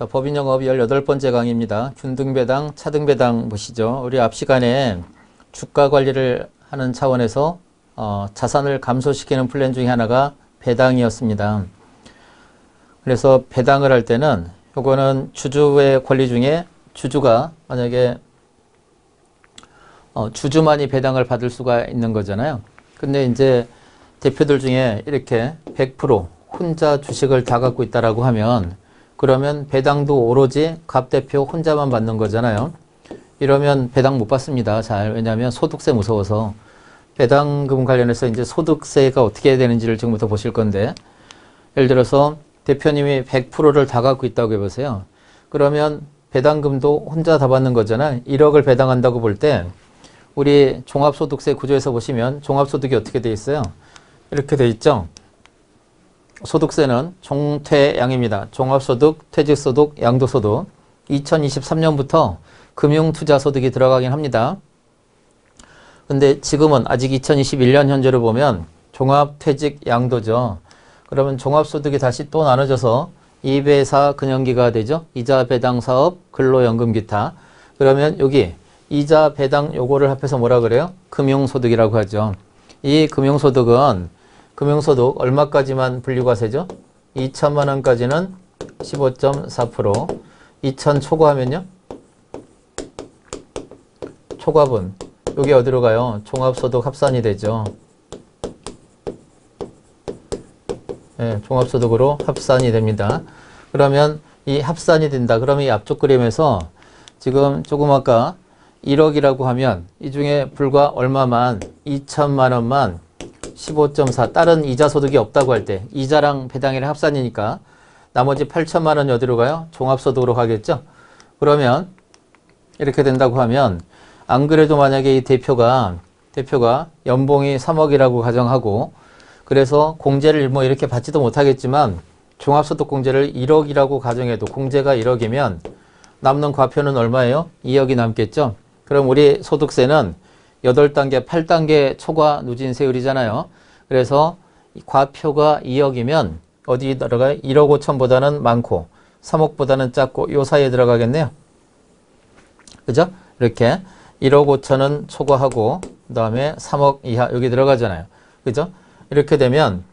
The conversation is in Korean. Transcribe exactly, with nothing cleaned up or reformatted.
자, 법인영업 열여덟 번째 강의입니다. 균등배당, 차등배당 보시죠. 우리 앞 시간에 주가 관리를 하는 차원에서 어, 자산을 감소시키는 플랜 중에 하나가 배당이었습니다. 그래서 배당을 할 때는 요거는 주주의 권리 중에 주주가 만약에 어, 주주만이 배당을 받을 수가 있는 거잖아요. 근데 이제 대표들 중에 이렇게 백 퍼센트 혼자 주식을 다 갖고 있다라고 하면 그러면 배당도 오로지 갑 대표 혼자만 받는 거잖아요. 이러면 배당 못 받습니다. 잘. 왜냐하면 소득세 무서워서. 배당금 관련해서 이제 소득세가 어떻게 해야 되는지를 지금부터 보실 건데, 예를 들어서 대표님이 백 퍼센트를 다 갖고 있다고 해보세요. 그러면 배당금도 혼자 다 받는 거잖아요. 일억을 배당한다고 볼 때 우리 종합소득세 구조에서 보시면 종합소득이 어떻게 돼 있어요? 이렇게 돼 있죠. 소득세는 종퇴양입니다. 종합소득, 퇴직소득, 양도소득. 이천이십삼 년부터 금융투자소득이 들어가긴 합니다. 근데 지금은 아직 이천이십일 년 현재로 보면 종합, 퇴직, 양도죠. 그러면 종합소득이 다시 또 나눠져서 이 배 사 근영기가 되죠. 이자, 배당, 사업, 근로연금, 기타. 그러면 여기 이자, 배당 요거를 합해서 뭐라 그래요? 금융소득이라고 하죠. 이 금융소득은 금융소득 얼마까지만 분류가세죠? 이천만 원까지는 십오 점 사 퍼센트. 이천 초과하면요? 초과분. 여기 어디로 가요? 종합소득 합산이 되죠. 네, 종합소득으로 합산이 됩니다. 그러면 이 합산이 된다. 그러면 이 앞쪽 그림에서 지금 조금 아까 일억이라고 하면 이 중에 불과 얼마만 이천만 원만 십오 점 사 다른 이자 소득이 없다고 할 때 이자랑 배당이랑 합산이니까 나머지 팔천만 원이 어디로 가요? 종합소득으로 가겠죠. 그러면 이렇게 된다고 하면 안 그래도 만약에 이 대표가 대표가 연봉이 삼억이라고 가정하고 그래서 공제를 뭐 이렇게 받지도 못하겠지만 종합소득 공제를 일억이라고 가정해도 공제가 일억이면 남는 과표는 얼마예요? 이억이 남겠죠. 그럼 우리 소득세는 여덟 단계, 팔 단계 초과 누진세율이잖아요. 그래서 과표가 이억이면 어디 들어가요? 일억 오천보다는 많고 삼억보다는 작고 요 사이에 들어가겠네요. 그죠? 이렇게 일억 오천은 초과하고 그 다음에 삼억 이하 여기 들어가잖아요. 그죠? 이렇게 되면